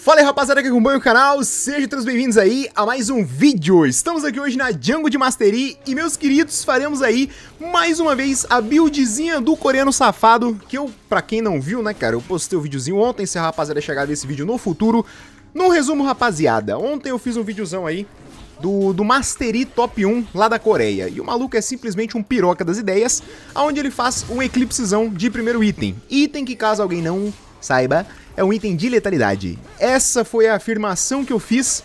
Fala aí, rapaziada que acompanha o canal, sejam todos bem-vindos aí a mais um vídeo. Estamos aqui hoje na Jungle de Mastery e, meus queridos, faremos aí mais uma vez a buildzinha do coreano safado, que eu, pra quem não viu, né, cara, eu postei o videozinho ontem, se a rapaziada chegar desse vídeo no futuro. No resumo, rapaziada, ontem eu fiz um videozão aí do Mastery Top 1 lá da Coreia, e o maluco é simplesmente um piroca das ideias, onde ele faz um eclipsezão de primeiro item que, caso alguém não saiba, é um item de letalidade. Essa foi a afirmação que eu fiz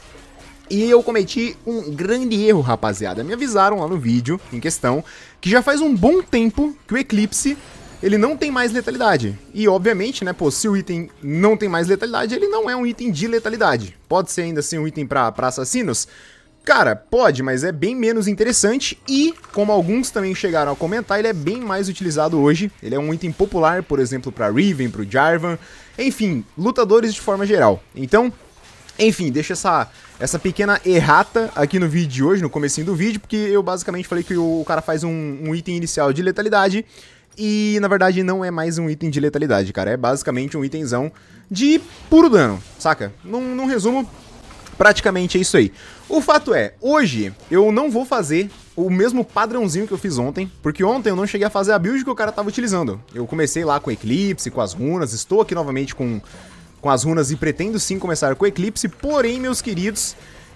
e eu cometi um grande erro, rapaziada. Me avisaram lá no vídeo em questão que já faz um bom tempo que o Eclipse ele não tem mais letalidade. E obviamente, né, pô, se o item não tem mais letalidade, ele não é um item de letalidade. Pode ser ainda assim um item pra assassinos? Cara, pode, mas é bem menos interessante e, como alguns também chegaram a comentar, ele é bem mais utilizado hoje. Ele é um item popular, por exemplo, pra Riven, pro Jarvan, enfim, lutadores de forma geral. Então, enfim, deixa essa pequena errata aqui no vídeo de hoje, no comecinho do vídeo, porque eu basicamente falei que o cara faz um item inicial de letalidade e, na verdade, não é mais um item de letalidade, cara. É basicamente um itemzão de puro dano, saca? Num resumo, praticamente é isso aí. O fato é, hoje eu não vou fazer o mesmo padrãozinho que eu fiz ontem, porque ontem eu não cheguei a fazer a build que o cara tava utilizando. Eu comecei lá com Eclipse, com as runas, estou aqui novamente com as runas e pretendo sim começar com Eclipse, porém, meus queridos,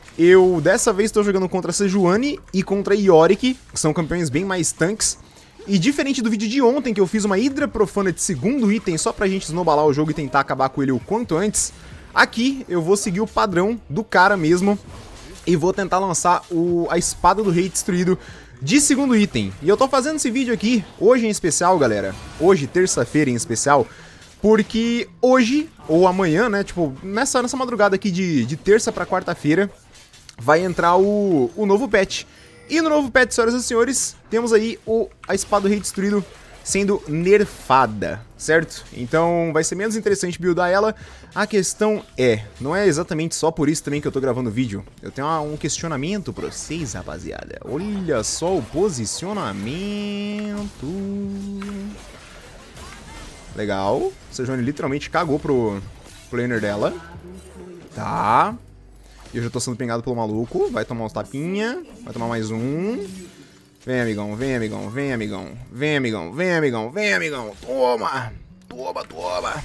eu dessa vez estou jogando contra Sejuani e contra Yorick, que são campeões bem mais tanques. E diferente do vídeo de ontem, que eu fiz uma Hidra Profana de segundo item só pra gente snowballar o jogo e tentar acabar com ele o quanto antes, aqui eu vou seguir o padrão do cara mesmo e vou tentar lançar a Espada do Rei Destruído de segundo item. E eu tô fazendo esse vídeo aqui, hoje em especial, galera, hoje, terça-feira em especial, porque hoje, ou amanhã, né, tipo, nessa madrugada aqui de terça pra quarta-feira, vai entrar o novo patch. E no novo patch, senhoras e senhores, temos aí a Espada do Rei Destruído sendo nerfada, certo? Então vai ser menos interessante buildar ela. A questão é, não é exatamente só por isso também que eu tô gravando o vídeo. Eu tenho um questionamento pra vocês, rapaziada. Olha só o posicionamento. Legal. O Sejuani literalmente cagou pro laner dela. Tá. Eu já tô sendo pingado pelo maluco. Vai tomar uns tapinha. Vai tomar mais um. Vem, amigão, vem, amigão, vem, amigão, vem, amigão, vem, amigão, vem, amigão, toma, toma, toma,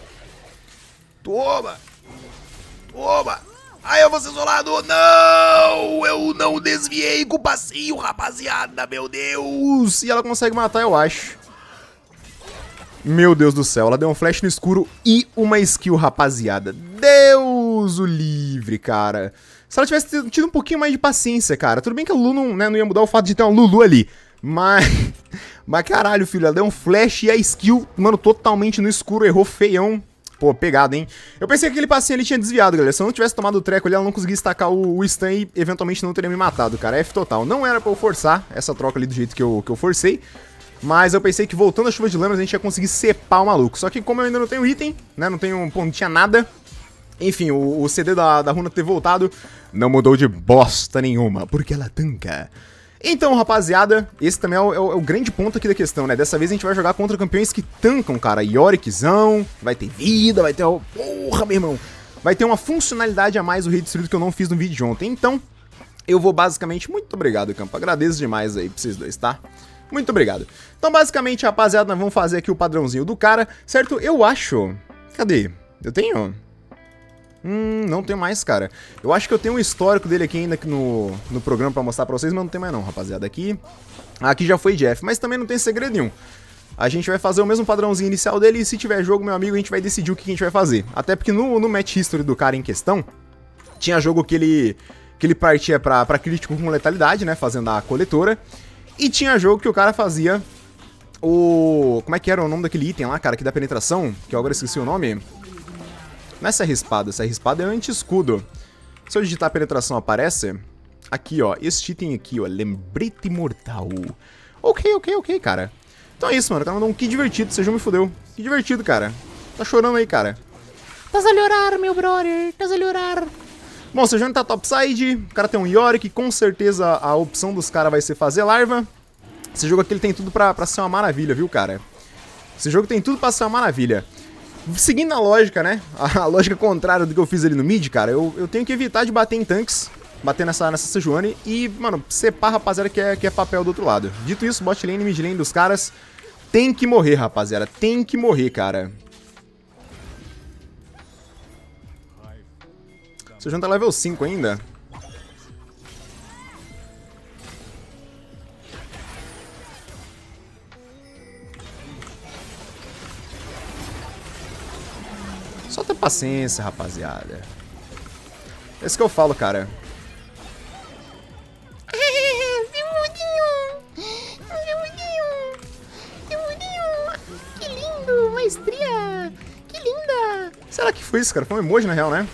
toma, toma, ai, eu vou ser isolado, não, eu não desviei com o passinho, rapaziada, meu Deus, e ela consegue matar, eu acho. Meu Deus do céu, ela deu um flash no escuro e uma skill, rapaziada, Deus o livre, cara. Se ela tivesse tido um pouquinho mais de paciência, cara. Tudo bem que a Lulu não ia mudar o fato de ter uma Lulu ali. Mas caralho, filho, ela deu um flash e a skill, mano, totalmente no escuro, errou feião. Pô, pegado, hein? Eu pensei que aquele passinho ali tinha desviado, galera. Se eu não tivesse tomado o treco ali, ela não conseguia estacar o stun e eventualmente não teria me matado, cara. F total. Não era pra eu forçar essa troca ali do jeito que eu forcei. Mas eu pensei que voltando a chuva de lâminas a gente ia conseguir cepar o maluco. Só que como eu ainda não tenho item, né, não tinha nada. Enfim, o CD da runa ter voltado não mudou de bosta nenhuma, porque ela tanca. Então, rapaziada, esse também é o grande ponto aqui da questão, né? Dessa vez a gente vai jogar contra campeões que tancam, cara. Yorickzão, vai ter vida, vai ter... Porra, meu irmão! Vai ter uma funcionalidade a mais o Rei Destruído que eu não fiz no vídeo de ontem. Então, eu vou basicamente... Muito obrigado, campo. Agradeço demais aí pra vocês dois, tá? Muito obrigado. Então, basicamente, rapaziada, nós vamos fazer aqui o padrãozinho do cara, certo? Eu acho... Cadê? Eu tenho... não tenho mais, cara. Eu acho que eu tenho um histórico dele aqui ainda no programa pra mostrar pra vocês, mas não tem mais não, rapaziada. Aqui já foi Jeff, mas também não tem segredo nenhum. A gente vai fazer o mesmo padrãozinho inicial dele e se tiver jogo, meu amigo, a gente vai decidir o que a gente vai fazer. Até porque no match history do cara em questão, tinha jogo que ele partia pra crítico com letalidade, né, fazendo a coletora. E tinha jogo que o cara fazia como é que era o nome daquele item lá, cara, que dá penetração? Que eu agora esqueci o nome. Não é essa rispada é anti-escudo. Se eu digitar penetração aparece. Aqui, ó, este item aqui, ó, lembrete mortal. Ok, cara. Então é isso, mano, o cara mandou um que divertido, seja me fudeu. Que divertido, cara. Tá chorando aí, cara. Tás a llorar, meu brother, tás a llorar. Bom, o Sejuani tá topside, o cara tem um Yorick, com certeza a opção dos caras vai ser fazer larva. Esse jogo aqui ele tem tudo pra ser uma maravilha, viu, cara? Esse jogo tem tudo pra ser uma maravilha. seguindo a lógica, né? A lógica contrária do que eu fiz ali no mid, cara, eu tenho que evitar de bater em tanques, bater nessa Sejuani e, mano, separar a rapaziada que é papel do outro lado. Dito isso, bot lane, mid lane dos caras tem que morrer, rapaziada. Tem que morrer, cara. Sejuani tá level 5 ainda. Só ter paciência, rapaziada. É isso que eu falo, cara. Que lindo, maestria. Que linda. Será que foi isso, cara? Foi um emoji, na real, né?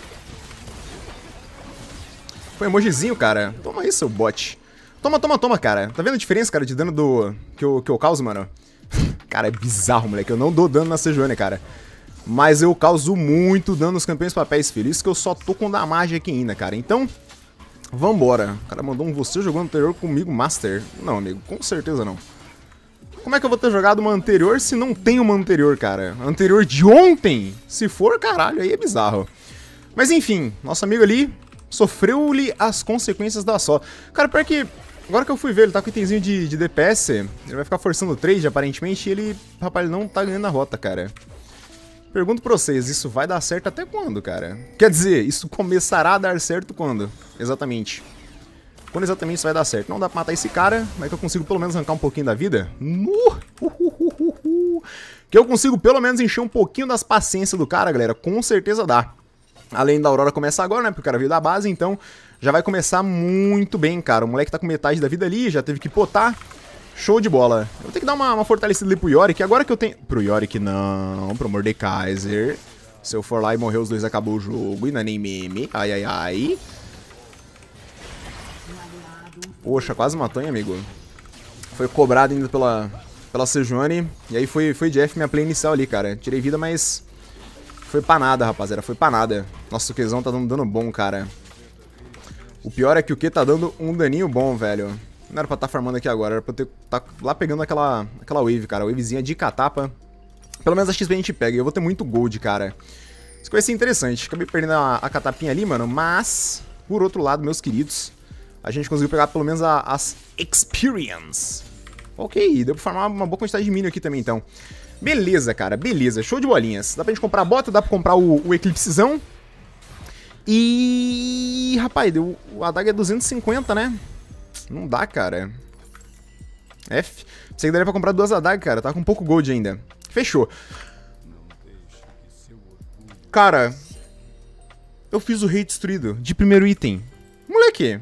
Foi um emojizinho, cara. Toma aí, seu bot. Toma, toma, toma, cara. Tá vendo a diferença, cara, de dano que eu causo, mano? Cara, é bizarro, moleque. Eu não dou dano na Sejuani, cara. Mas eu causo muito dano nos campeões papéis, filho. Isso que eu só tô com damage aqui ainda, cara. Então, vambora. O cara mandou um você jogando anterior comigo, Master. Não, amigo, com certeza não. Como é que eu vou ter jogado uma anterior se não tem uma anterior, cara? Anterior de ontem? Se for, caralho, aí é bizarro. Mas enfim, nosso amigo ali sofreu-lhe as consequências da só. Cara, pior que, agora que eu fui ver, ele tá com itemzinho de DPS, ele vai ficar forçando o trade, aparentemente, e ele, rapaz, ele não tá ganhando a rota, cara. Pergunto pra vocês, isso vai dar certo até quando, cara? Quer dizer, isso começará a dar certo quando? Exatamente. Quando exatamente isso vai dar certo? Não dá pra matar esse cara, mas que eu consigo pelo menos arrancar um pouquinho da vida? Que eu consigo pelo menos encher um pouquinho das paciências do cara, galera, com certeza dá. Além da Aurora começar agora, né, porque o cara veio da base, então já vai começar muito bem, cara. O moleque tá com metade da vida ali, já teve que potar. Show de bola. Eu vou ter que dar uma fortalecida ali pro Yorick, agora que eu tenho... Pro Yorick não, pro Mordekaiser. Se eu for lá e morrer os dois, acabou o jogo. E não é nem meme. Ai, ai, ai. Poxa, quase matou, hein, amigo. Foi cobrado ainda pela Sejuani. E aí foi Jeff minha play inicial ali, cara. Tirei vida, mas... Foi pra nada, rapaziada. Foi pra nada. Nossa, o Qzão tá dando dano bom, cara. O pior é que o Q tá dando um daninho bom, velho. Não era pra estar farmando aqui agora, era pra eu tá lá pegando aquela wave, cara. Wavezinha de catapa. Pelo menos a XP a gente pega. E eu vou ter muito gold, cara. Isso que vai ser interessante. Acabei perdendo a catapinha ali, mano. Mas, por outro lado, meus queridos, a gente conseguiu pegar pelo menos as experience. Ok, deu pra farmar uma boa quantidade de minion aqui também, então. Beleza, cara, beleza. Show de bolinhas. Dá pra gente comprar a bota, dá pra comprar o Eclipsezão. E... rapaz, a adaga é 250, né? Não dá, cara. F. Você que daria pra comprar 2 adagas, cara. Tá com pouco gold ainda. Fechou. Cara, eu fiz o rei destruído de primeiro item. Moleque.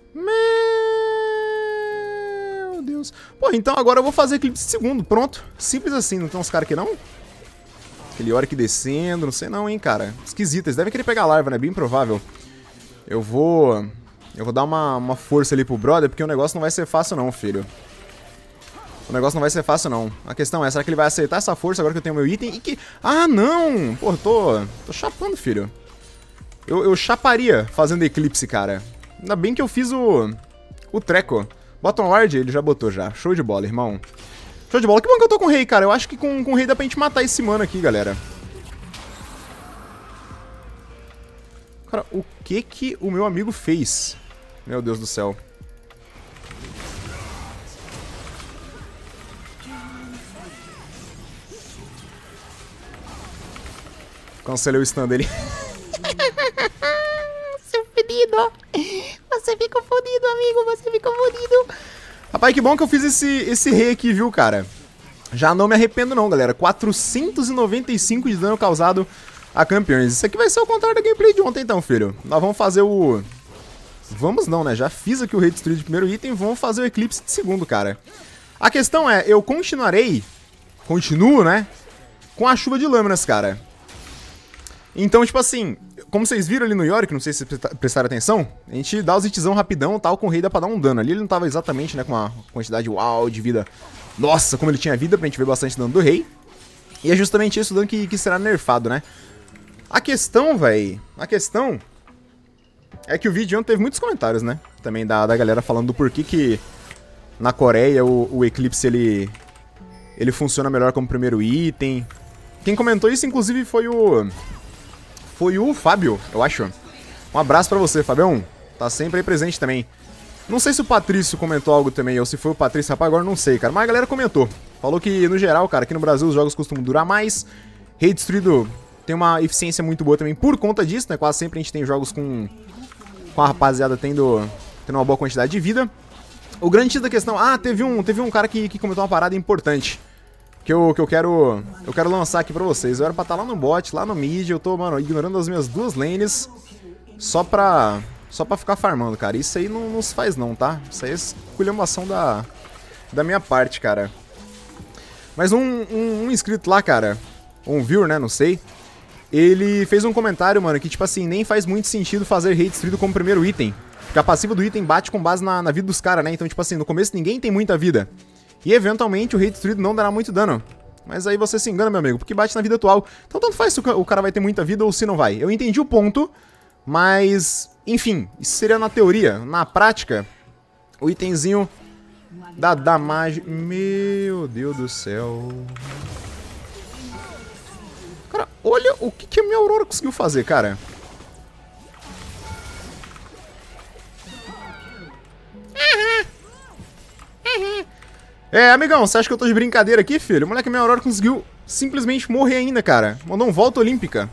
Meu Deus. Pô, então agora eu vou fazer eclipse de segundo. Pronto. Simples assim. Não tem uns caras aqui, não? Aquele Yorick descendo. Não sei não, hein, cara. Esquisito. Eles devem querer pegar a larva, né? Bem provável. Eu vou dar uma força ali pro brother, porque o negócio não vai ser fácil não, filho. O negócio não vai ser fácil não. A questão é, será que ele vai aceitar essa força agora que eu tenho meu item? E que... ah, não! Pô, tô chapando, filho. Eu chaparia fazendo eclipse, cara. Ainda bem que eu fiz o treco. Bota um ward, ele já botou já. Show de bola, irmão. Show de bola. Que bom que eu tô com o rei, cara. Eu acho que com o rei dá pra gente matar esse mano aqui, galera. Cara, o que o meu amigo fez? Meu Deus do céu. Cancelei o stun dele. Seu fedido. Você ficou fodido, amigo. Você ficou fodido. Rapaz, que bom que eu fiz esse rei aqui, viu, cara? Já não me arrependo não, galera. 495 de dano causado a campeões. Isso aqui vai ser o contrário da gameplay de ontem, então, filho. Nós vamos fazer o... Vamos não, né? Já fiz aqui o rei destruído de primeiro item. Vamos fazer o eclipse de segundo, cara. A questão é, eu continuo, né? Com a chuva de lâminas, cara. Então, tipo assim, como vocês viram ali no Yorick, não sei se vocês prestaram atenção, a gente dá os hitzão rapidão, tal, com o rei dá pra dar um dano. Ali ele não tava exatamente, né, com uma quantidade uau de vida. Nossa, como ele tinha vida, pra gente ver bastante dano do rei. E é justamente esse o dano que será nerfado, né? A questão, véi, é que o vídeo ontem teve muitos comentários, né? Também da galera falando do porquê que na Coreia o Eclipse ele funciona melhor como primeiro item. Quem comentou isso, inclusive, foi o Fábio, eu acho. Um abraço pra você, Fabião. Tá sempre aí presente também. Não sei se o Patrício comentou algo também, ou se foi o Patrício, rapaz, agora não sei, cara. Mas a galera comentou. Falou que, no geral, cara, aqui no Brasil os jogos costumam durar mais. Rei Destruído tem uma eficiência muito boa também por conta disso, né? Quase sempre a gente tem jogos com a rapaziada tendo uma boa quantidade de vida. O grande X da questão... Ah, teve um cara que comentou uma parada importante. Que eu quero lançar aqui pra vocês. Eu era pra estar lá no bot, lá no mid. Eu tô, mano, ignorando as minhas duas lanes. Só pra ficar farmando, cara. Isso aí não se faz não, tá? Isso aí é esculhambação da minha parte, cara. Mas um inscrito lá, cara, um viewer, né, não sei, ele fez um comentário, mano, que tipo assim, nem faz muito sentido fazer Rei Destruído como primeiro item. Porque a passiva do item bate com base na vida dos caras, né? Então, tipo assim, no começo ninguém tem muita vida. E eventualmente o Rei Destruído não dará muito dano. Mas aí você se engana, meu amigo, porque bate na vida atual. Então tanto faz se o cara vai ter muita vida ou se não vai. Eu entendi o ponto, mas... Enfim, isso seria na teoria. Na prática, o itemzinho da damage... Meu Deus do céu... Cara, olha o que a minha Aurora conseguiu fazer, cara. É, amigão, você acha que eu tô de brincadeira aqui, filho? O moleque, minha Aurora conseguiu simplesmente morrer ainda, cara. Mandou um volta olímpica.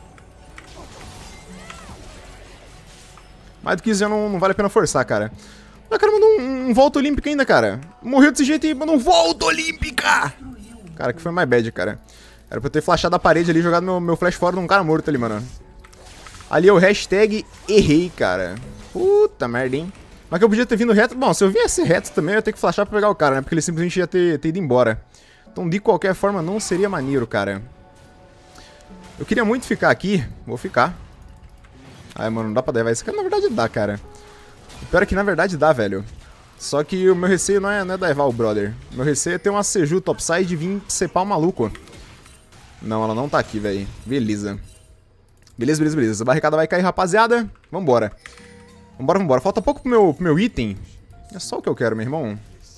Mais do que isso já não vale a pena forçar, cara. O cara mandou um volta olímpica ainda, cara. Morreu desse jeito e mandou um volta olímpica. Cara, que foi mais bad, cara. Era pra eu ter flashado a parede ali e jogado meu flash fora de um cara morto ali, mano. Ali é o hashtag errei, cara. Puta merda, hein. Mas que eu podia ter vindo reto... Bom, se eu viesse reto também, eu ia ter que flashar pra pegar o cara, né? Porque ele simplesmente ia ter ido embora. Então, de qualquer forma, não seria maneiro, cara. Eu queria muito ficar aqui. Vou ficar. Ai, mano, não dá pra daivar. Esse cara, na verdade, dá, cara. O pior é que, na verdade, dá, velho. Só que o meu receio não é daivar o brother. O meu receio é ter uma Seju topside e vir cepar o maluco. Não, ela não tá aqui, velho. Beleza. Beleza. A barricada vai cair, rapaziada. Vambora. Vambora. Falta pouco pro meu item. É só o que eu quero, meu irmão.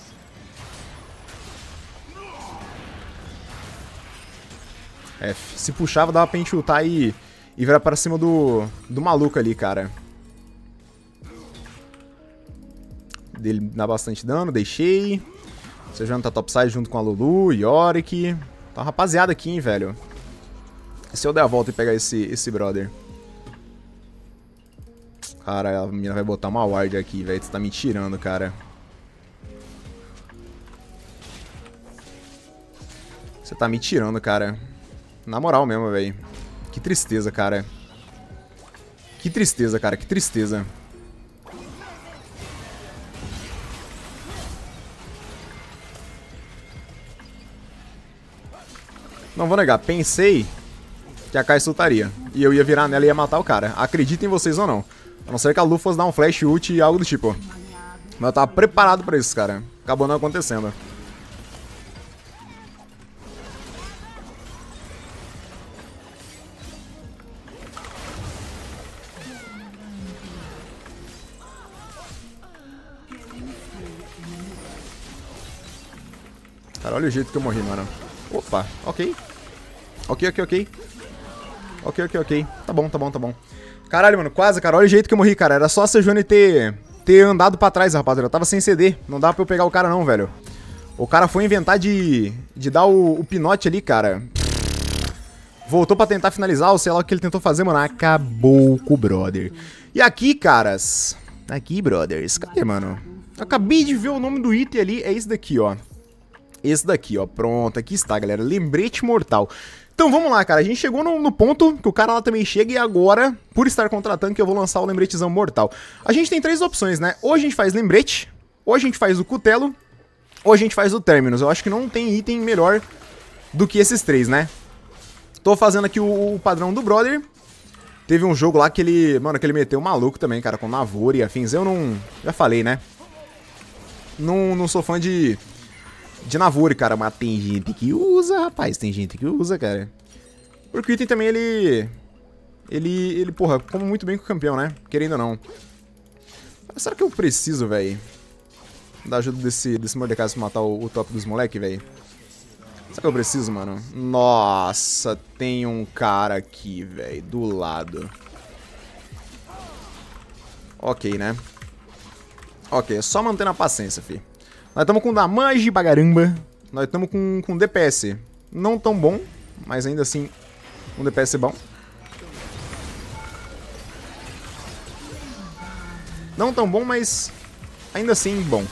F. Se puxava, dava pra gente ultar e virar pra cima do maluco ali, cara. Dele dá bastante dano, deixei. Você já não tá topside junto com a Lulu, Yorick. Tá uma rapaziada aqui, hein, velho. E se eu der a volta e pegar esse brother? Cara, a menina vai botar uma ward aqui, velho. Você tá me tirando, cara. Você tá me tirando, cara. Na moral mesmo, velho. Que tristeza, cara. Que tristeza, cara. Que tristeza. Não vou negar. Pensei que a Kai soltaria. E eu ia virar nela e ia matar o cara. Acreditem vocês ou não. A não ser que a Lu fosse dar um flash ult e algo do tipo. Mas eu tava preparado pra isso, cara. Acabou não acontecendo. Cara, olha o jeito que eu morri, mano. Opa, ok. Ok. Tá bom. Caralho, mano, quase, cara. Olha o jeito que eu morri, cara. Era só a Sejuani ter andado pra trás, rapaziada. Eu tava sem CD. Não dava pra eu pegar o cara, não, velho. O cara foi inventar de dar o pinote ali, cara. Voltou pra tentar finalizar, ou sei lá o que ele tentou fazer, mano. Acabou com o brother. E aqui, caras... Aqui, brothers. Cadê, mano? Eu acabei de ver o nome do item ali. É esse daqui, ó. Esse daqui, ó. Pronto, aqui está, galera. Lembrete mortal. Então vamos lá, cara. A gente chegou no ponto que o cara lá também chega e agora, por estar contratando, que eu vou lançar o lembretezão mortal. A gente tem três opções, né? Ou a gente faz lembrete, ou a gente faz o cutelo, ou a gente faz o terminus. Eu acho que não tem item melhor do que esses três, né? Tô fazendo aqui o padrão do brother. Teve um jogo lá que ele... Mano, que ele meteu um maluco também, cara, com Navor e afins. Eu não... Já falei, né? Não sou fã de Navor, cara, mas tem gente que usa, rapaz. Tem gente que usa, cara. Porque o item também, ele, porra, come muito bem com o campeão, né? Querendo ou não. Mas será que eu preciso, velho, da ajuda desse Mordecai pra matar o top dos moleque, velho? Sabe o que eu preciso, mano? Nossa, tem um cara aqui, velho, do lado. Ok, né? Ok, é só mantendo a paciência, fi. Nós estamos com damage pra caramba. Nós estamos com DPS não tão bom, mas ainda assim um DPS bom. Não tão bom, mas ainda assim bom.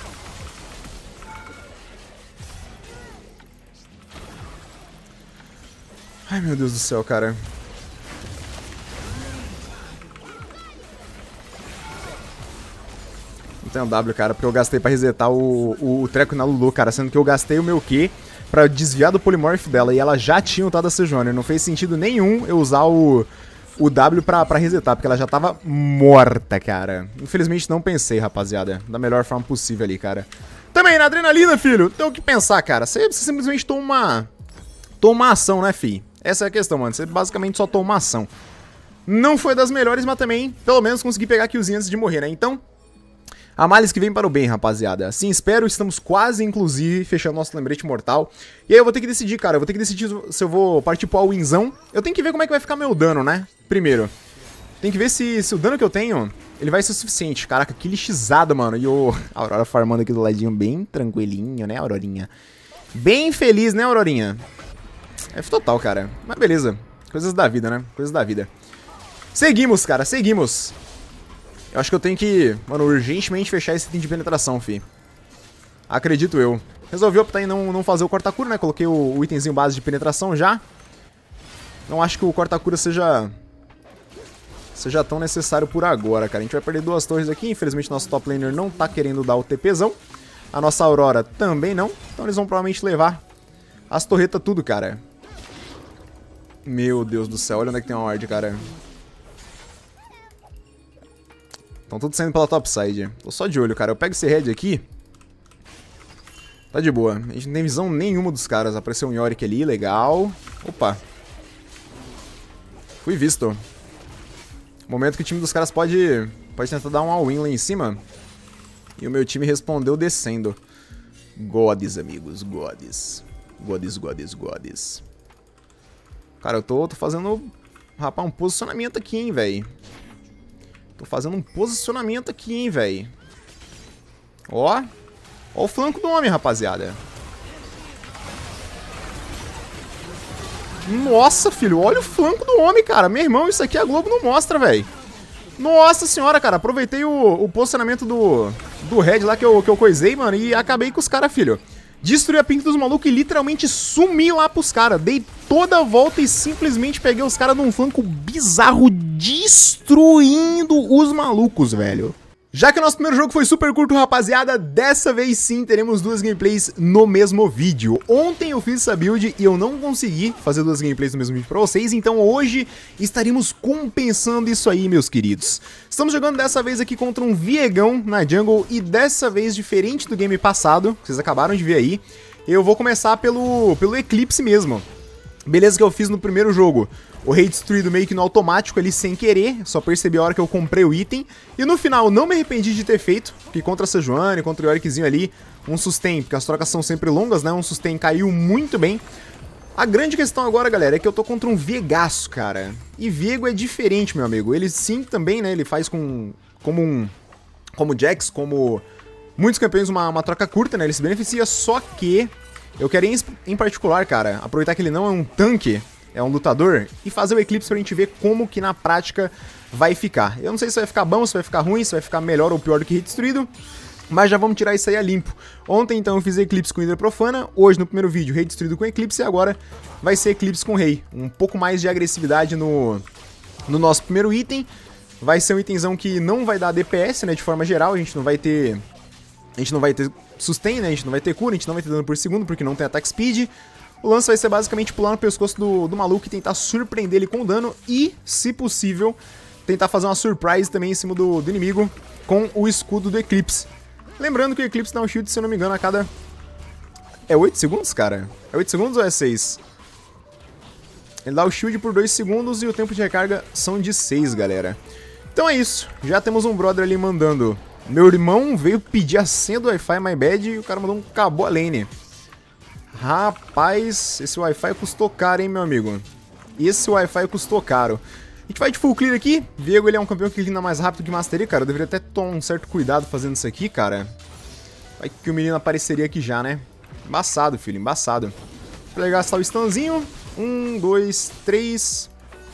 Ai, meu Deus do céu, cara. Não tenho W, cara, porque eu gastei pra resetar o treco na Lulu, cara. Sendo que eu gastei o meu Q pra desviar do Polymorph dela. E ela já tinha ultado a Sejuani. Não fez sentido nenhum eu usar o W pra resetar, porque ela já tava morta, cara. Infelizmente não pensei, rapaziada. Da melhor forma possível ali, cara. Também, na adrenalina, filho, tem o que pensar, cara. Você simplesmente toma uma ação, né, fi? Essa é a questão, mano. Você basicamente só toma uma ação. Não foi das melhores, mas também, pelo menos, consegui pegar killzinho antes de morrer, né? Então, a males que vem para o bem, rapaziada. Assim espero, estamos quase, inclusive, fechando nosso lembrete mortal. E aí eu vou ter que decidir, cara. Eu vou ter que decidir se eu vou partir pro all-inzão. Eu tenho que ver como é que vai ficar meu dano, né? Primeiro. Tem que ver se o dano que eu tenho, ele vai ser suficiente. Caraca, que lixizada, mano. E o Aurora farmando aqui do ladinho bem tranquilinho, né, Aurorinha? Bem feliz, né, Aurorinha? F total, cara. Mas beleza. Coisas da vida, né? Coisas da vida. Seguimos, cara. Seguimos. Eu acho que eu tenho que, mano, urgentemente fechar esse item de penetração, fi. Acredito eu. Resolvi optar em não fazer o corta-cura, né? Coloquei o itemzinho base de penetração já. Não acho que o corta-cura seja tão necessário por agora, cara. A gente vai perder 2 torres aqui. Infelizmente, nosso top laner não tá querendo dar o TPzão. A nossa Aurora também não. Então eles vão provavelmente levar as torretas tudo, cara. Meu Deus do céu. Olha onde é que tem uma ward, cara. Estão todos saindo pela topside. Tô só de olho, cara. Eu pego esse red aqui. Tá de boa. A gente não tem visão nenhuma dos caras. Apareceu um Yorick ali, legal. Opa. Fui visto. Momento que o time dos caras pode tentar dar um all-in lá em cima. E o meu time respondeu descendo. Gods, amigos. Gods. Gods. Cara, eu tô fazendo, rapaz, um posicionamento aqui, hein, velho. Tô fazendo um posicionamento aqui, hein, velho. Ó o flanco do homem, rapaziada. Nossa, filho, olha o flanco do homem, cara. Meu irmão, isso aqui a Globo não mostra, velho. Nossa senhora, cara. Aproveitei o posicionamento do Red lá que eu coisei, mano, e acabei com os caras, filho. Destruí a pink dos malucos e literalmente sumi lá pros caras. Dei toda a volta e simplesmente peguei os caras num flanco bizarro, destruindo os malucos, velho. Já que o nosso primeiro jogo foi super curto, rapaziada, dessa vez sim teremos 2 gameplays no mesmo vídeo. Ontem eu fiz essa build e eu não consegui fazer 2 gameplays no mesmo vídeo pra vocês, então hoje estaremos compensando isso aí, meus queridos. Estamos jogando dessa vez aqui contra um Viegão na jungle e dessa vez, diferente do game passado, que vocês acabaram de ver aí, eu vou começar pelo Eclipse mesmo. Beleza que eu fiz no primeiro jogo. O rei destruído meio que no automático ali sem querer, só percebi a hora que eu comprei o item. E no final não me arrependi de ter feito, porque contra a Sejuani, contra o Yorickzinho ali, um sustain, porque as trocas são sempre longas, né? Um sustain caiu muito bem. A grande questão agora, galera, é que eu tô contra um Viegaço, cara. E Viego é diferente, meu amigo. Ele sim também, né? Ele faz como Jax, como muitos campeões, uma troca curta, né? Ele se beneficia, só que eu quero em particular, cara, aproveitar que ele não é um tanque, é um lutador, e fazer o Eclipse pra gente ver como que na prática vai ficar. Eu não sei se vai ficar bom, se vai ficar ruim, se vai ficar melhor ou pior do que Rei Destruído, mas já vamos tirar isso aí a limpo. Ontem, então, eu fiz Eclipse com Hidra Profana, hoje no primeiro vídeo, Rei Destruído com Eclipse, e agora vai ser Eclipse com Rei. Um pouco mais de agressividade no nosso primeiro item. Vai ser um itemzão que não vai dar DPS, né, de forma geral, a gente não vai ter sustain, né, a gente não vai ter cura, a gente não vai ter dano por segundo, porque não tem attack speed. O lance vai ser basicamente pular no pescoço do maluco e tentar surpreender ele com dano e, se possível, tentar fazer uma surprise também em cima do inimigo com o escudo do Eclipse. Lembrando que o Eclipse dá um shield, se eu não me engano, a cada... É 8 segundos, cara? É 8 segundos ou é 6? Ele dá o shield por 2 segundos e o tempo de recarga são de 6, galera. Então é isso. Já temos um brother ali mandando... Meu irmão veio pedir a senha do Wi-Fi, my bad, e o cara mandou um acabou a lane. Rapaz, esse Wi-Fi custou caro, hein, meu amigo? Esse Wi-Fi custou caro. A gente vai de full clear aqui. Viego, ele é um campeão que cleana mais rápido que Mastery, cara. Eu deveria até tomar um certo cuidado fazendo isso aqui, cara. Vai que o menino apareceria aqui já, né? Embaçado, filho, embaçado. Vou pegar gastar o stunzinho. 1, 2, 3.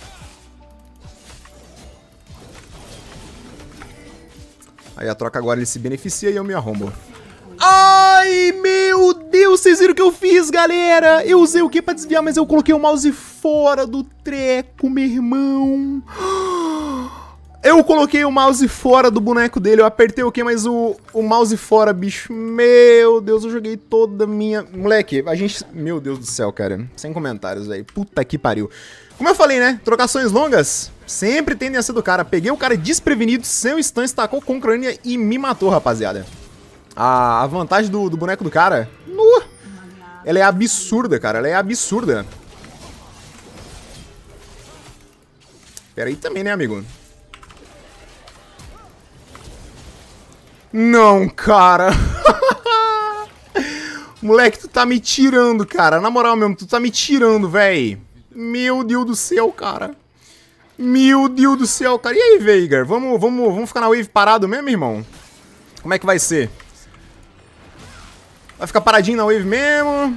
Aí a troca agora ele se beneficia e eu me arrombo. Ai, meu Deus, vocês viram o que eu fiz, galera? Eu usei o que pra desviar, mas eu coloquei o mouse fora do treco, meu irmão. Eu coloquei o mouse fora do boneco dele, eu apertei o que, mas o mouse fora, bicho. Meu Deus, eu joguei toda a minha... Moleque, a gente... Meu Deus do céu, cara. Sem comentários, velho. Puta que pariu. Como eu falei, né? Trocações longas sempre tendem a ser do cara. Peguei o cara desprevenido, sem o stun, tacou com crânia e me matou, rapaziada. A vantagem do boneco do cara, ela é absurda, cara. Ela é absurda. Pera aí também, né, amigo? Não, cara. Moleque, tu tá me tirando, cara. Na moral mesmo, tu tá me tirando, véi. Meu Deus do céu, cara. Meu Deus do céu, cara. E aí, Veigar? Vamos ficar na wave parado mesmo, irmão? Como é que vai ser? Vai ficar paradinho na wave mesmo?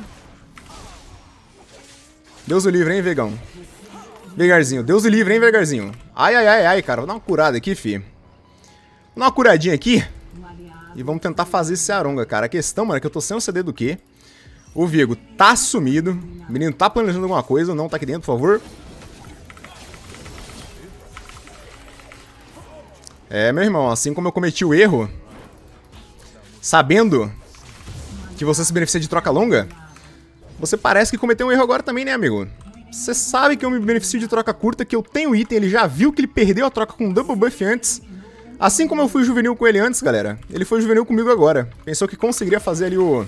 Deus o livre, hein, Vegão? Veigarzinho, Deus o livre, hein, Veigarzinho? Ai, ai, ai, ai, cara. Vou dar uma curada aqui, fi. Vou dar uma curadinha aqui. E vamos tentar fazer esse Aronga, cara. A questão, mano, é que eu tô sem o CD do quê? O Viego tá sumido. O menino tá planejando alguma coisa. Não tá aqui dentro, por favor. É, meu irmão, assim como eu cometi o erro, sabendo que você se beneficia de troca longa, você parece que cometeu um erro agora também, né, amigo? Você sabe que eu me beneficio de troca curta, que eu tenho item, ele já viu que ele perdeu a troca com double buff antes. Assim como eu fui juvenil com ele antes, galera, ele foi juvenil comigo agora. Pensou que conseguiria fazer ali o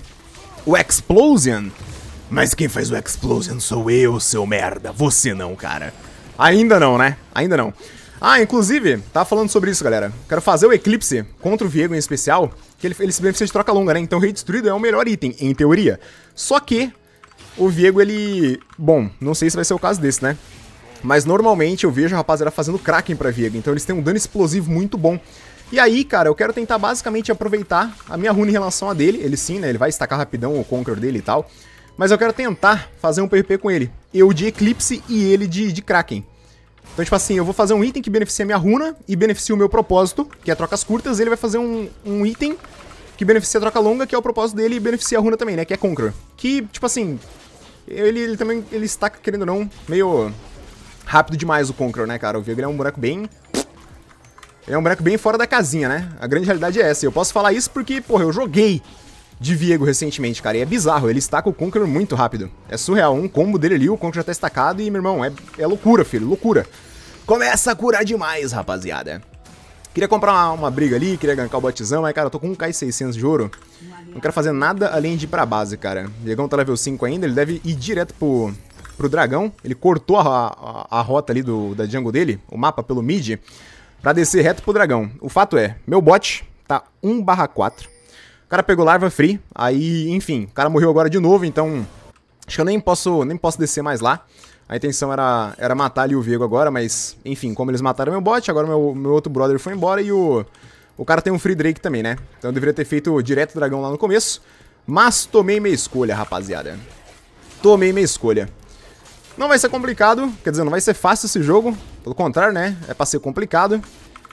Explosion. Mas quem faz o Explosion sou eu, seu merda. Você não, cara. Ainda não, né? Ainda não. Ah, inclusive, tava falando sobre isso, galera. Quero fazer o Eclipse contra o Viego em especial, que ele se beneficia de troca longa, né? Então o Rei Destruído é o melhor item, em teoria. Só que o Viego, ele... Bom, não sei se vai ser o caso desse, né? Mas normalmente eu vejo a rapaziada fazendo Kraken pra Viego, então eles têm um dano explosivo muito bom. E aí, cara, eu quero tentar basicamente aproveitar a minha runa em relação a dele. Ele sim, né? Ele vai estacar rapidão o Conqueror dele e tal. Mas eu quero tentar fazer um PvP com ele. Eu de Eclipse e ele de Kraken. Então, tipo assim, eu vou fazer um item que beneficia a minha runa e beneficia o meu propósito, que é trocas curtas. Ele vai fazer um item que beneficia a troca longa, que é o propósito dele, e beneficia a runa também, né? Que é Conqueror. Que, tipo assim, ele também estaca, querendo ou não, meio rápido demais o Conqueror, né, cara? O Viego é um boneco bem... Ele é um boneco bem fora da casinha, né? A grande realidade é essa. Eu posso falar isso porque, porra, eu joguei de Viego recentemente, cara. E é bizarro, ele estaca o Conqueror muito rápido. É surreal, um combo dele ali, o Conqueror já tá estacado e, meu irmão, é loucura, filho, loucura. Começa a curar demais, rapaziada. Queria comprar uma briga ali, queria gankar o botzão, mas, cara, eu tô com 1k600 de ouro. Não quero fazer nada além de ir pra base, cara. O Viegão tá level 5 ainda, ele deve ir direto pro dragão. Ele cortou a rota ali da jungle dele, o mapa pelo mid, pra descer reto pro dragão. O fato é, meu bot tá 1/4. O cara pegou larva free, aí, enfim, o cara morreu agora de novo, então acho que eu nem posso descer mais lá. A intenção era matar ali o Viego agora, mas, enfim, como eles mataram meu bot, agora meu outro brother foi embora e o cara tem um free Drake também, né? Então eu deveria ter feito direto o dragão lá no começo, mas tomei minha escolha, rapaziada. Tomei minha escolha. Não vai ser complicado, quer dizer, não vai ser fácil esse jogo, pelo contrário, né? É pra ser complicado.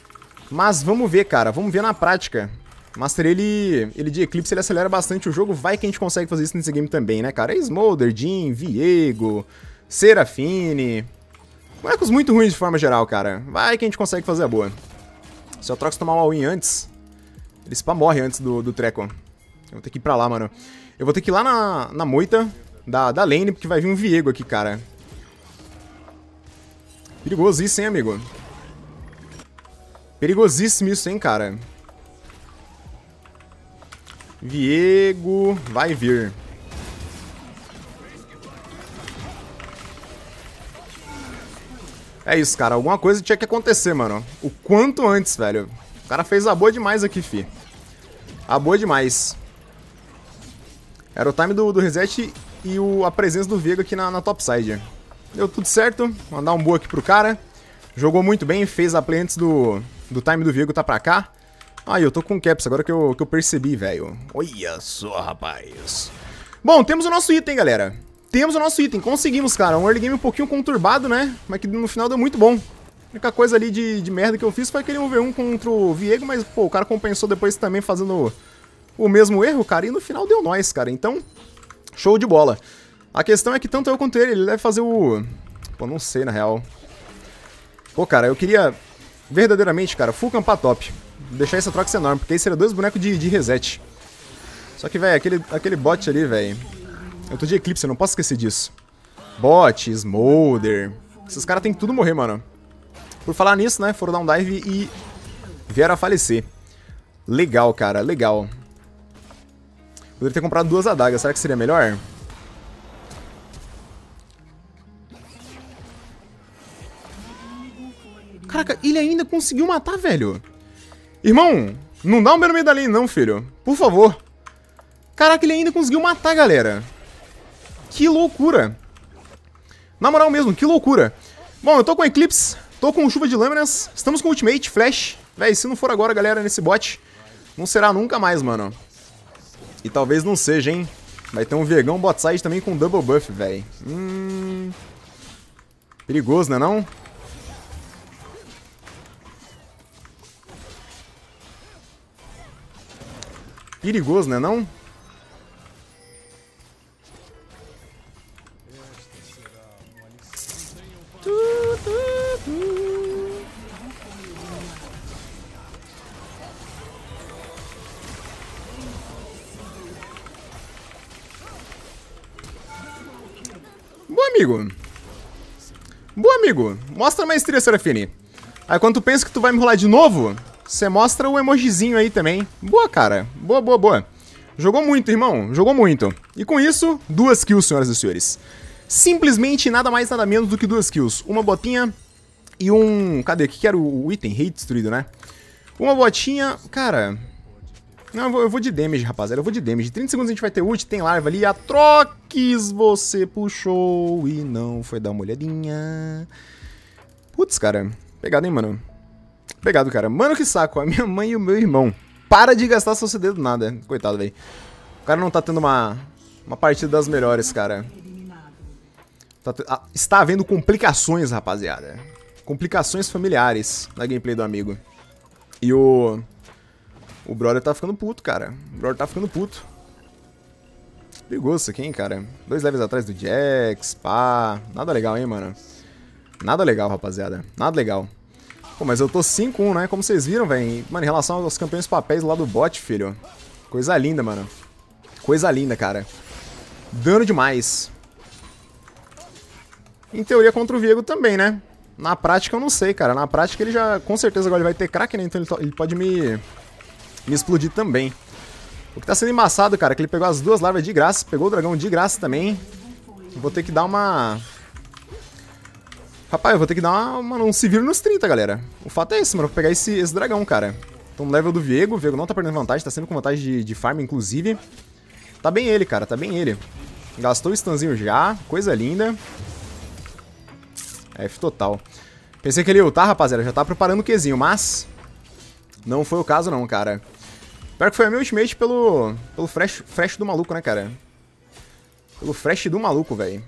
Mas vamos ver, cara, vamos ver na prática. Master, ele de Eclipse, ele acelera bastante o jogo, vai que a gente consegue fazer isso nesse game também, né, cara? Smolder, Jhin, Viego, Serafine. Bonecos muito ruins de forma geral, cara. Vai que a gente consegue fazer a boa. Se o Trox tomar um all-in antes, ele spa morre antes do treco. Eu vou ter que ir pra lá, mano. Eu vou ter que ir lá na moita da lane, porque vai vir um Viego aqui, cara. Perigoso isso, hein, amigo? Perigosíssimo isso, hein, cara? Viego vai vir. É isso, cara. Alguma coisa tinha que acontecer, mano. O quanto antes, velho. O cara fez a boa demais aqui, fi. A boa demais. Era o time do reset e a presença do Viego aqui na topside. Deu tudo certo, mandar um boa aqui pro cara. Jogou muito bem, fez a play antes do time do Viego tá pra cá. Aí, eu tô com caps agora que eu percebi, velho. Olha só, rapaz. Bom, temos o nosso item, galera. Temos o nosso item, conseguimos, cara. Um early game um pouquinho conturbado, né? Mas que no final deu muito bom. A única coisa ali de merda que eu fiz foi aquele 1v1 contra o Viego, mas, pô, o cara compensou depois também fazendo o mesmo erro, cara. E no final deu nós, cara. Então, show de bola. A questão é que tanto eu quanto ele deve fazer o... Pô, não sei, na real. Pô, cara, eu queria verdadeiramente, cara, full campar top. Deixar essa troca enorme, porque aí seria 2 bonecos de reset. Só que, velho, aquele bot ali, velho. Eu tô de Eclipse, eu não posso esquecer disso. Bot, Smolder. Esses caras tem que tudo morrer, mano. Por falar nisso, né, foram dar um dive e vieram a falecer. Legal, cara, legal. Poderia ter comprado 2 adagas, será que seria melhor? Caraca, ele ainda conseguiu matar, velho. Irmão, não dá um B no meio da lane não, filho. Por favor. Caraca, ele ainda conseguiu matar, galera. Que loucura. Na moral mesmo, que loucura. Bom, eu tô com Eclipse, tô com chuva de lâminas, estamos com Ultimate, Flash. Véi, se não for agora, galera, nesse bot, não será nunca mais, mano. E talvez não seja, hein. Vai ter um Viegão bot side também com double buff, véi. Perigoso, né não? Perigoso, né não? Boa, amigo. Boa, amigo. Mostra a maestria, Serafine. Aí quando tu pensa que tu vai me enrolar de novo, você mostra o emojizinho aí também. Boa, cara. Boa, boa, boa. Jogou muito, irmão. Jogou muito. E com isso, 2 kills, senhoras e senhores. Simplesmente nada mais, nada menos do que 2 kills. Uma botinha e um... Cadê? O que era o item? Rei destruído, né? Uma botinha... Cara... Não, eu vou de damage, rapaziada. Eu vou de damage. 30 segundos a gente vai ter ult, tem larva ali. A Troques você puxou e não foi dar uma olhadinha. Putz, cara. Pegado, hein, mano. Pegado, cara. Mano, que saco. A minha mãe e o meu irmão. Para de gastar seu CD do nada. Coitado, velho. O cara não tá tendo uma partida das melhores, cara. Está havendo complicações, rapaziada. Complicações familiares na gameplay do amigo. E o brother tá ficando puto, cara. O brother tá ficando puto. Perigoso isso aqui, hein, cara. 2 levels atrás do Jax, pá. Nada legal, hein, mano. Nada legal, rapaziada. Nada legal. Pô, mas eu tô 5-1, né? Como vocês viram, velho. Mano, em relação aos campeões papéis lá do bot, filho. Coisa linda, mano. Coisa linda, cara. Dano demais. Em teoria contra o Viego também, né? Na prática eu não sei, cara. Na prática ele já... Com certeza agora ele vai ter crack, né? Então ele pode me explodir também. O que tá sendo embaçado, cara, é que ele pegou as 2 larvas de graça. Pegou o dragão de graça também. Vou ter que dar uma... Rapaz, eu vou ter que dar um se vira nos 30, galera. O fato é esse, mano. Eu vou pegar esse dragão, cara. Então, no level do Viego. O Viego não tá perdendo vantagem. Tá sendo com vantagem de farm, inclusive. Tá bem ele, cara. Tá bem ele. Gastou o stunzinho já. Coisa linda. F total. Pensei que ele ia ultar, rapaziada. Já tá preparando o Qzinho, mas... Não foi o caso, não, cara. Pior que foi a minha ultimate pelo fresh do maluco, né, cara? Pelo fresh do maluco, velho.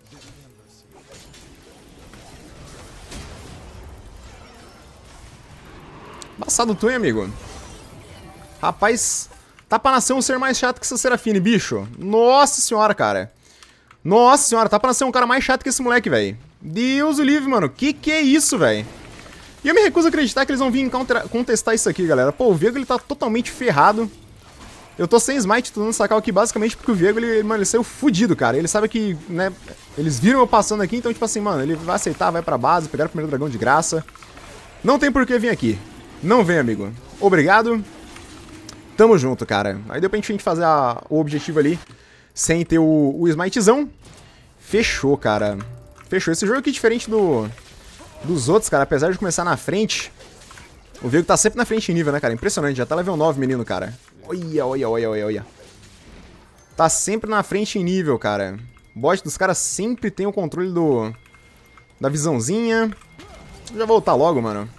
Embaçado tu, hein, amigo? Rapaz, tá pra nascer um ser mais chato que essa Serafine, bicho. Nossa senhora, cara. Nossa senhora, tá pra nascer um cara mais chato que esse moleque, velho. Deus o livre, mano. Que é isso, velho? E eu me recuso a acreditar que eles vão vir contestar isso aqui, galera. Pô, o Viego, ele tá totalmente ferrado. Eu tô sem smite, tô dando sacal aqui basicamente porque o Viego, ele saiu fudido, cara. Ele sabe que, né, eles viram eu passando aqui, então, tipo assim, mano, ele vai aceitar, vai pra base, pegar o primeiro dragão de graça. Não tem por que vir aqui. Não vem, amigo. Obrigado. Tamo junto, cara. Aí deu pra gente fazer o objetivo ali sem ter o smitezão. Fechou, cara. Fechou. Esse jogo aqui é diferente dos outros, cara. Apesar de começar na frente, o Viego tá sempre na frente em nível, né, cara? Impressionante. Já tá level 9, menino, cara. Olha, olha, olha, olha, olha. tá sempre na frente em nível, cara. O bot dos caras sempre tem o controle da visãozinha. Já vou voltar logo, mano.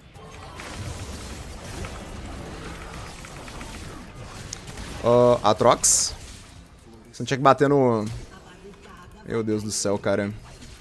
Atrox. Você não tinha que bater no... Meu Deus do céu, cara.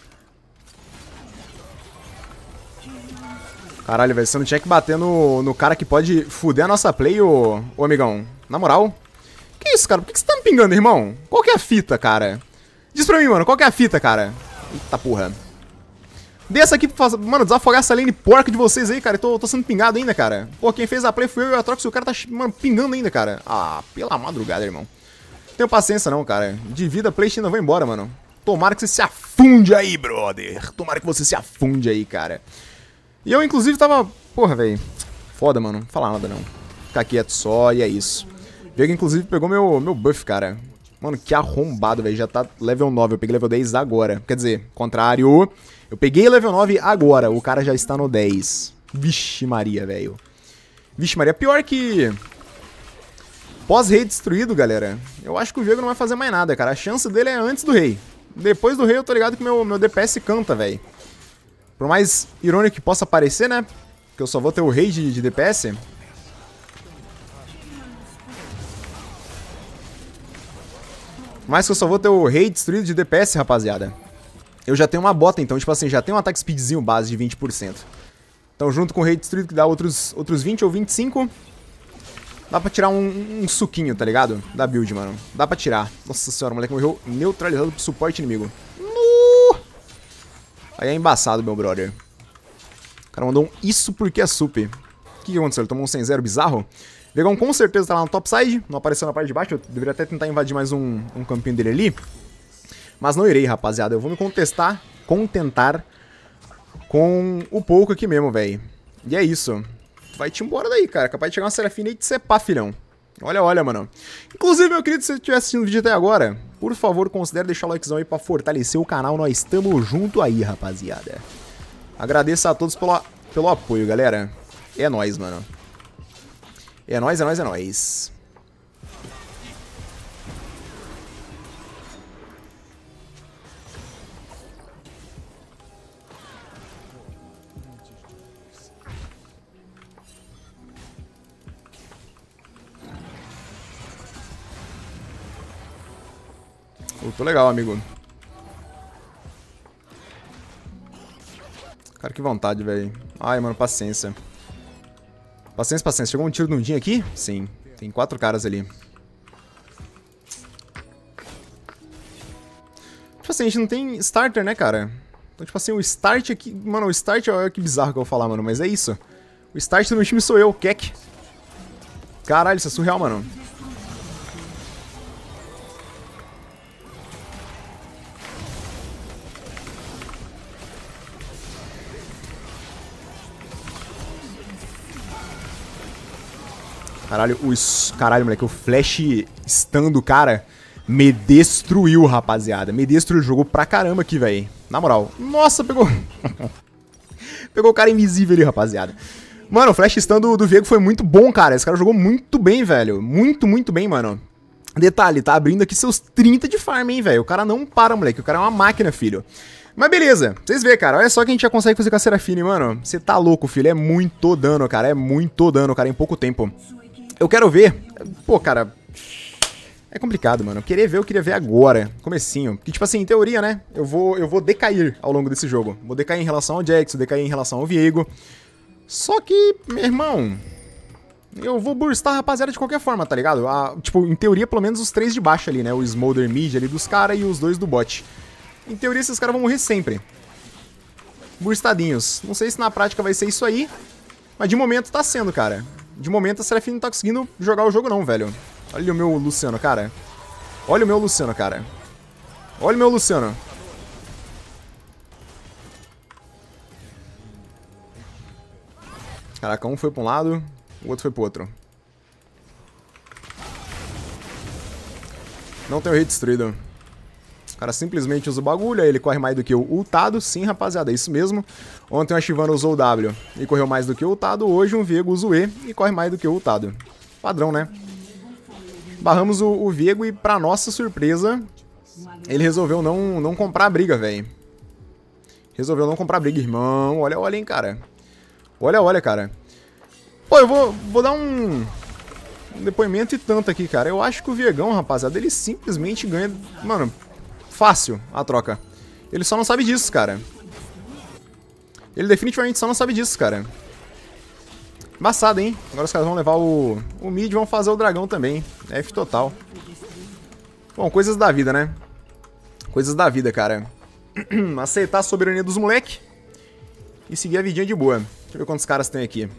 Caralho, velho. Você não tinha que bater no cara que pode fuder a nossa play, ô amigão. Na moral. Que isso, cara? Por que você tá me pingando, irmão? Qual que é a fita, cara? Diz pra mim, mano. Qual que é a fita, cara? Eita porra. Desça aqui pra, mano, desafogar essa lane porca de vocês aí, cara. Eu tô sendo pingado ainda, cara. Pô, quem fez a play foi eu e o Atrox e o cara tá, mano, pingando ainda, cara. Ah, pela madrugada, irmão. Não tenho paciência não, cara. De vida, a play ainda vai embora, mano. Tomara que você se afunde aí, brother. Tomara que você se afunde aí, cara. E eu, inclusive, tava... Porra, velho. Foda, mano. Não falar nada, não. Ficar quieto só e é isso. Vega, inclusive, pegou meu buff, cara. Mano, que arrombado, velho. Já tá level 9. Eu peguei level 10 agora. Quer dizer, contrário... Eu peguei level 9 agora, o cara já está no 10. Vixe Maria, velho. Vixe Maria, pior que... Pós-rei destruído, galera, eu acho que o Viego não vai fazer mais nada, cara. A chance dele é antes do rei. Depois do rei eu tô ligado que meu DPS canta, velho. Por mais irônico que possa parecer, né? Que eu só vou ter o rei de DPS. Mas que eu só vou ter o rei destruído de DPS, rapaziada. Eu já tenho uma bota, então, tipo assim, já tem um ataque speedzinho base de 20%. Então, junto com o rei destruído, que dá outros 20 ou 25, dá pra tirar um suquinho, tá ligado? Da build, mano. Dá pra tirar. Nossa senhora, o moleque morreu neutralizado pro suporte inimigo. Aí é embaçado, meu brother. O cara mandou um isso porque é sup. O que aconteceu? Ele tomou um 100-0 bizarro? Vegão com certeza tá lá no topside, não apareceu na parte de baixo. Eu deveria até tentar invadir mais um campinho dele ali. Mas não irei, rapaziada. Eu vou me contentar com o pouco aqui mesmo, velho. E é isso. Vai-te embora daí, cara. Capaz de chegar uma Serafina e te cepar, filhão. Olha, olha, mano. Inclusive, meu querido, se você estiver assistindo o vídeo até agora, por favor, considere deixar o likezão aí pra fortalecer o canal. Nós estamos junto aí, rapaziada. Agradeço a todos pelo apoio, galera. É nóis, mano. É nóis, é nóis, é nóis. Tô legal, amigo. Cara, que vontade, velho. Ai, mano, paciência. Paciência, paciência. Chegou um tiro no Din aqui? Sim. Tem 4 caras ali. Tipo assim, a gente não tem starter, né, cara? Então, tipo assim, o start aqui... Mano, o start é que bizarro que eu vou falar, mano. Mas é isso. O start no time sou eu, o Keck. Caralho, isso é surreal, mano. Caralho, caralho, moleque, o flash stun do cara me destruiu, rapaziada. Me destruiu, jogou pra caramba aqui, velho. Na moral. Nossa, pegou... Pegou o cara invisível ali, rapaziada. Mano, o flash stun do Viego foi muito bom, cara. Esse cara jogou muito bem, velho. Muito, muito bem, mano. Detalhe, tá abrindo aqui seus 30 de farm, hein, velho. O cara não para, moleque. O cara é uma máquina, filho. Mas beleza, vocês vê, cara, olha só que a gente já consegue fazer com a Serafine, mano. Você tá louco, filho, é muito dano, cara. É muito dano, cara, em pouco tempo. Eu quero ver... Pô, cara... É complicado, mano. Eu queria ver agora. Comecinho. Porque, tipo assim, em teoria, né? Eu vou decair ao longo desse jogo. Vou decair em relação ao Jax, vou decair em relação ao Viego. Só que, meu irmão... Eu vou burstar a rapaziada de qualquer forma, tá ligado? Tipo, em teoria, pelo menos os 3 de baixo ali, né? O Smolder mid ali dos caras e os 2 do bot. Em teoria, esses caras vão morrer sempre. Burstadinhos. Não sei se na prática vai ser isso aí. Mas de momento tá sendo, cara. De momento a Serafine não tá conseguindo jogar o jogo não, velho. Olha o meu Luciano, cara. Olha o meu Luciano, cara. Olha o meu Luciano. Caraca, um foi pra um lado, o outro foi pro outro. Não tem o rei destruído. O cara simplesmente usa o bagulho, aí ele corre mais do que o ultado. Sim, rapaziada, é isso mesmo. Ontem a Shyvana usou o W e correu mais do que o ultado. Hoje um Viego usa o E e corre mais do que o ultado. Padrão, né? Barramos o Viego e, pra nossa surpresa, ele resolveu não comprar a briga, velho. Resolveu não comprar a briga, irmão. Olha, olha, hein, cara. Olha, olha, cara. Pô, eu vou dar um depoimento e tanto aqui, cara. Eu acho que o Viegão, rapaziada, ele simplesmente ganha, mano, fácil a troca. Ele só não sabe disso, cara. Ele definitivamente só não sabe disso, cara. Embaçado, hein? Agora os caras vão levar o mid e vão fazer o dragão também. F total. Bom, coisas da vida, né? Coisas da vida, cara. Aceitar a soberania dos moleque e seguir a vidinha de boa. Deixa eu ver quantos caras tem aqui.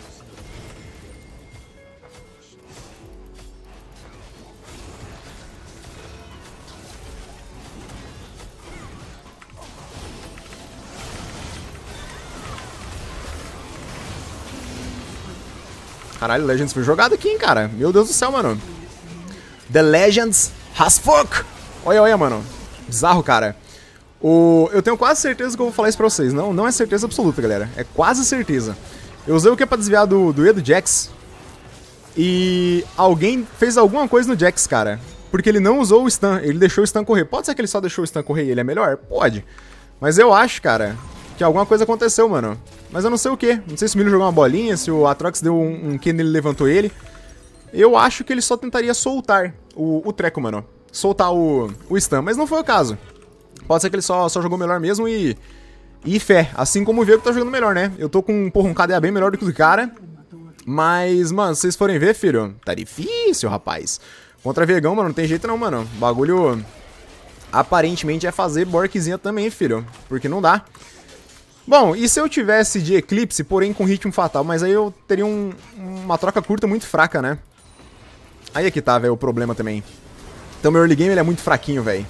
Caralho, Legends foi jogado aqui, hein, cara. Meu Deus do céu, mano. The Legends has fuck. Olha, olha, mano. Bizarro, cara. Eu tenho quase certeza que eu vou falar isso pra vocês. Não é certeza absoluta, galera. É quase certeza. Eu usei o que pra desviar do E do Jax. E alguém fez alguma coisa no Jax, cara. Porque ele não usou o stun. Ele deixou o stun correr. Pode ser que ele só deixou o stun correr e ele é melhor? Pode. Mas eu acho, cara, que alguma coisa aconteceu, mano. Mas eu não sei o que. Não sei se o Milho jogou uma bolinha, se o Atrox deu um Q nele e levantou ele. Eu acho que ele só tentaria soltar o treco, mano. Soltar o stun, mas não foi o caso. Pode ser que ele só jogou melhor mesmo e fé. Assim como o Viego tá jogando melhor, né? Eu tô com, porra, um KDA bem melhor do que o do cara. Mas, mano, se vocês forem ver, filho, tá difícil, rapaz. Contra Viegão, mano, não tem jeito não, mano. O bagulho aparentemente é fazer Borkzinha também, filho. Porque não dá. Bom, e se eu tivesse de Eclipse, porém com ritmo fatal? Mas aí eu teria uma troca curta muito fraca, né? Aí é que tá, velho, o problema também. Então meu early game ele é muito fraquinho, velho.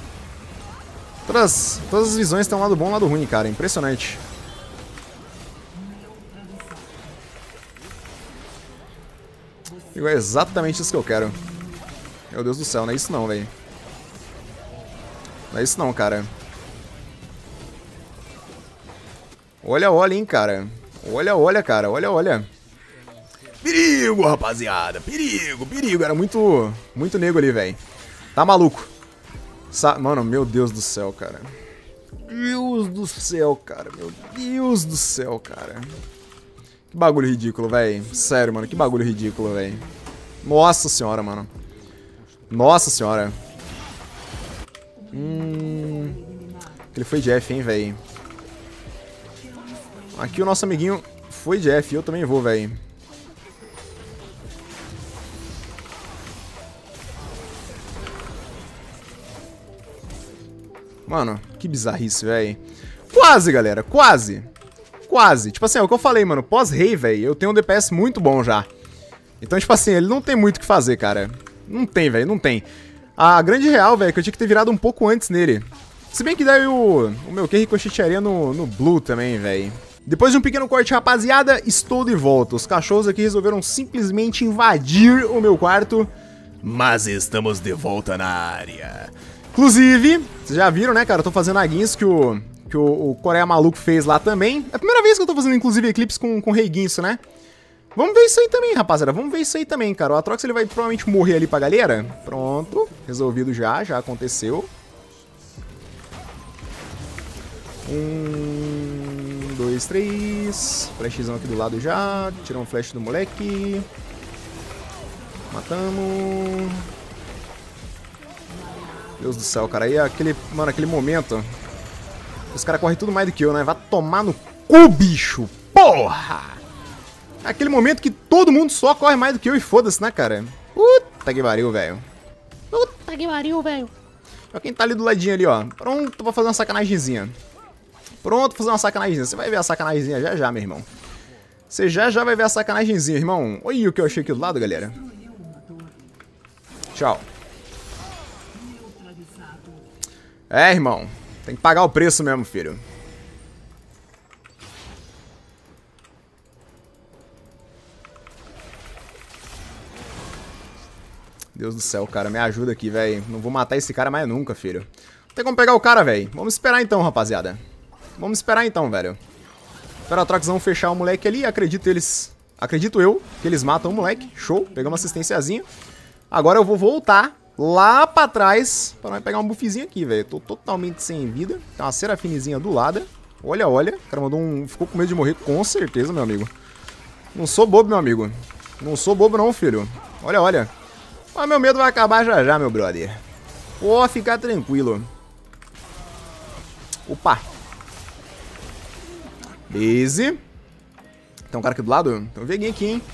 Todas as visões têm um lado bom e um lado ruim, cara. Impressionante. É exatamente isso que eu quero. Meu Deus do céu, não é isso não, velho. Não é isso não, cara. Olha, olha, hein, cara. Olha, olha, cara. Olha, olha. Perigo, rapaziada. Perigo, perigo. Era muito nego ali, velho. Tá maluco. Mano, meu Deus do céu, cara. Deus do céu, cara. Meu Deus do céu, cara. Que bagulho ridículo, velho. Sério, mano. Que bagulho ridículo, velho. Nossa senhora, mano. Nossa senhora. Ele foi de F, hein, velho. Aqui o nosso amiguinho foi de F. Eu também vou, velho. Mano, que bizarrice, velho. Quase, galera, quase. Quase. Tipo assim, é o que eu falei, mano. Pós-rei, velho, eu tenho um DPS muito bom já. Então, tipo assim, ele não tem muito o que fazer, cara. Não tem, velho, não tem. A grande real, velho, é que eu tinha que ter virado um pouco antes nele. Se bem que daí o meu Q ricochetearia no Blue também, velho. Depois de um pequeno corte, rapaziada, estou de volta. Os cachorros aqui resolveram simplesmente invadir o meu quarto. Mas estamos de volta na área. Inclusive, vocês já viram, né, cara? Eu tô fazendo aguinhos que o Coreia Maluco fez lá também. É a primeira vez que eu tô fazendo, inclusive, Eclipse com Rei Guinso, né? Vamos ver isso aí também, rapaziada. Vamos ver isso aí também, cara. O Atrox, ele vai provavelmente morrer ali pra galera. Pronto. Resolvido já aconteceu. 1, 2, 3. Flashzão aqui do lado já. Tiramos um flash do moleque. Matamos. Deus do céu, cara. Aí mano, aquele momento. Os caras correm tudo mais do que eu, né? Vai tomar no cu, bicho. Porra! Aquele momento que todo mundo só corre mais do que eu e foda-se, né, cara? Puta que pariu, velho. Puta que pariu, velho. Olha quem tá ali do ladinho ali, ó. Pronto pra fazer uma sacanagemzinha. Pronto pra fazer uma sacanagemzinha. Você vai ver a sacanagemzinha já já, meu irmão. Você já vai ver a sacanagemzinha, irmão. Olha o que eu achei aqui do lado, galera. Tchau. É, irmão. Tem que pagar o preço mesmo, filho. Deus do céu, cara. Me ajuda aqui, velho. Não vou matar esse cara mais nunca, filho. Não tem como pegar o cara, velho. Vamos esperar então, rapaziada. Vamos esperar então, velho. Espera o Atrox vão fechar o moleque ali. Acredito eu que eles matam o moleque. Show. Pegamos uma assistênciazinha. Agora eu vou voltar lá pra trás pra nós pegar um buffzinho aqui, velho. Tô totalmente sem vida. Tem uma Serafinizinha do lado. Olha, olha. O cara mandou um... Ficou com medo de morrer, com certeza, meu amigo. Não sou bobo, meu amigo. Não sou bobo não, filho. Olha, olha. Mas meu medo vai acabar já já, meu brother. Pode ficar tranquilo. Opa. Base. Tem um cara aqui do lado? Tem um veguinho aqui, hein?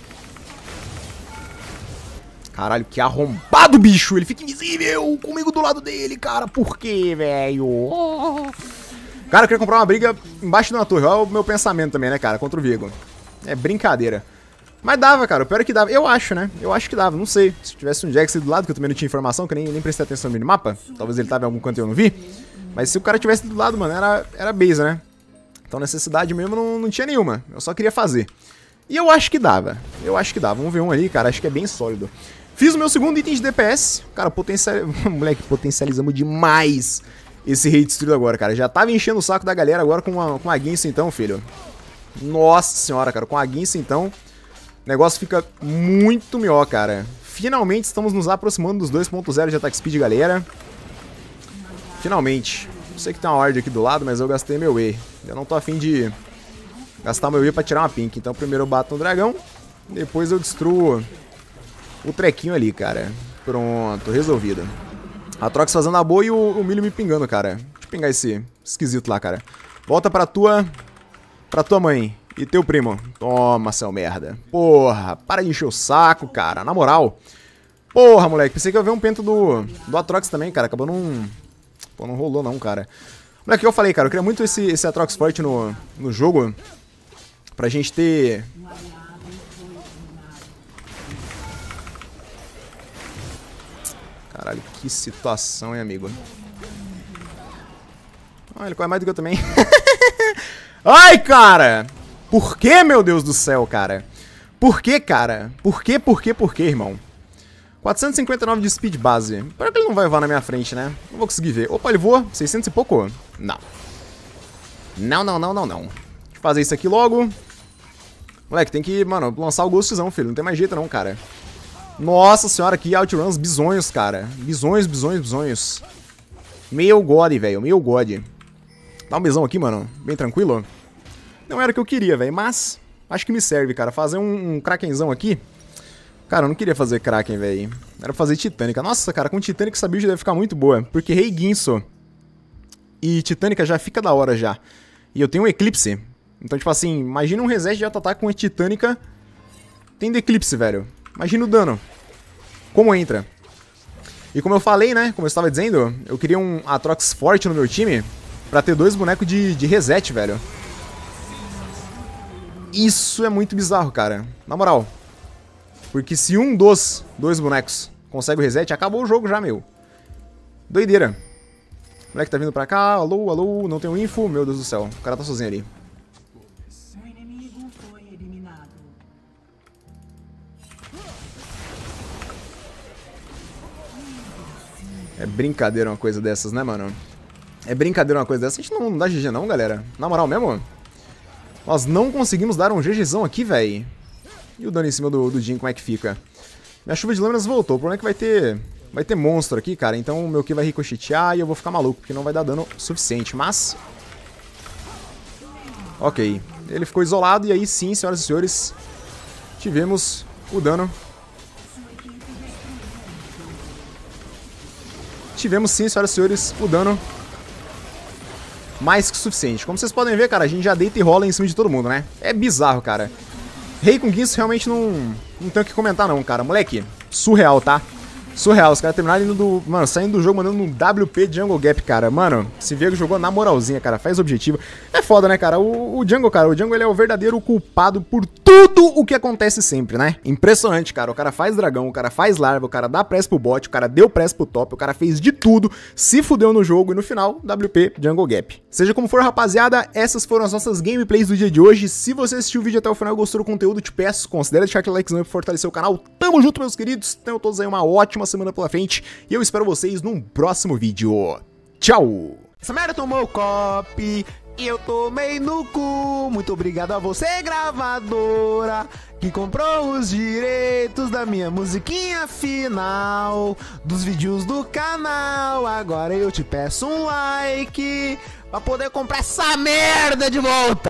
Caralho, que arrombado, bicho. Ele fica invisível comigo do lado dele, cara. Por quê, velho? Cara, eu queria comprar uma briga embaixo de uma torre. Olha o meu pensamento também, né, cara? Contra o Viego. É brincadeira. Mas dava, cara. O pior é que dava. Eu acho, né? Eu acho que dava. Não sei. Se tivesse um Jax do lado, que eu também não tinha informação, que eu nem prestei atenção no minimapa. Talvez ele tava em algum canto e eu não vi. Mas se o cara tivesse do lado, mano, era base, né? Então necessidade mesmo não tinha nenhuma. Eu só queria fazer. E eu acho que dava. Eu acho que dava. Vamos ver um ali, cara. Acho que é bem sólido. Fiz o meu segundo item de DPS. Cara, moleque, potencializamos demais esse rei destruído agora, cara. Já tava enchendo o saco da galera agora com a Guinsoo, então, filho. Nossa senhora, cara. Com a Guinsoo, então, o negócio fica muito melhor, cara. Finalmente estamos nos aproximando dos 2.0 de attack speed, galera. Finalmente. Eu sei que tem uma ward aqui do lado, mas eu gastei meu E. Eu não tô afim de gastar meu E pra tirar uma pink. Então primeiro eu bato no dragão, depois eu destruo o trequinho ali, cara. Pronto, resolvido. A Trox fazendo a boa e o milho me pingando, cara. Deixa eu pingar esse esquisito lá, cara. Volta pra tua mãe e teu primo. Toma, seu merda. Porra, para de encher o saco, cara. Na moral. Porra, moleque. Pensei que eu ia ver um pento do Atrox também, cara. Acabou não... Pô, não rolou não, cara. Moleque, que eu falei, cara. Eu queria muito esse Atrox forte no jogo. Pra gente ter... Caralho, que situação, hein, amigo. Ah, ele corre mais do que eu também. Ai, cara! Por que, meu Deus do céu, cara? Por que, cara? Por que, irmão? 459 de speed base. Para que ele não vai voar na minha frente, né? Não vou conseguir ver. Opa, ele voa. 600 e pouco? Não. Não. Deixa eu fazer isso aqui logo. Moleque, tem que, mano, lançar o ghostzão, filho. Não tem mais jeito não, cara. Nossa senhora, que outruns bizonhos, cara. Bizonhos. Meu god, velho. Meu god. Dá um besão aqui, mano. Bem tranquilo. Não era o que eu queria, velho. Mas acho que me serve, cara. Fazer um Krakenzão aqui. Cara, eu não queria fazer Kraken, velho. Era fazer Titânica. Nossa, cara, com Titânica essa build deve ficar muito boa. Porque Rei Guinsoo e Titânica já fica da hora já. E eu tenho um Eclipse. Então, tipo assim, imagina um reset de auto-ataque com a Titânica tendo Eclipse, velho. Imagina o dano. Como entra. E como eu falei, né, como eu estava dizendo, eu queria um Atrox forte no meu time pra ter 2 bonecos de reset, velho. Isso é muito bizarro, cara. Na moral. Porque se um dos 2 bonecos consegue o reset, acabou o jogo já, meu. Doideira. O moleque tá vindo pra cá. Alô, não tenho info. Meu Deus do céu. O cara tá sozinho ali. O inimigo foi eliminado. É brincadeira uma coisa dessas, né, mano? É brincadeira uma coisa dessas. A gente não dá GG não, galera. Na moral mesmo. Nós não conseguimos dar um GGzão aqui, velho. E o dano em cima do Jhin, como é que fica? Minha chuva de lâminas voltou. O problema é que vai ter monstro aqui, cara. Então o meu Ki vai ricochetear e eu vou ficar maluco, porque não vai dar dano suficiente. Mas... ok. Ele ficou isolado e aí sim, senhoras e senhores, tivemos o dano. Tivemos sim, senhoras e senhores, o dano mais que suficiente. Como vocês podem ver, cara, a gente já deita e rola em cima de todo mundo, né? É bizarro, cara. Rei com Guinsoo realmente não tenho o que comentar não, cara. Moleque, surreal, tá? Surreal. Os caras terminaram indo do... Mano, saindo do jogo mandando um WP de Jungle Gap, cara. Mano, esse Viego jogou na moralzinha, cara. Faz objetivo. É foda, né, cara? O Jungle, cara, o Jungle ele é o verdadeiro culpado por tudo o que acontece sempre, né? Impressionante, cara. O cara faz dragão, o cara faz larva, o cara dá press pro bot, o cara deu press pro top, o cara fez de tudo, se fudeu no jogo e no final, WP Jungle Gap. Seja como for, rapaziada, essas foram as nossas gameplays do dia de hoje. Se você assistiu o vídeo até o final e gostou do conteúdo, te peço, considere deixar aquele likezão pra fortalecer o canal. Tamo junto, meus queridos. Tenham todos aí uma ótima semana pela frente e eu espero vocês num próximo vídeo. Tchau! Essa merda tomou copy. Eu tomei no cu. Muito obrigado a você, gravadora, que comprou os direitos da minha musiquinha final dos vídeos do canal. Agora eu te peço um like pra poder comprar essa merda de volta.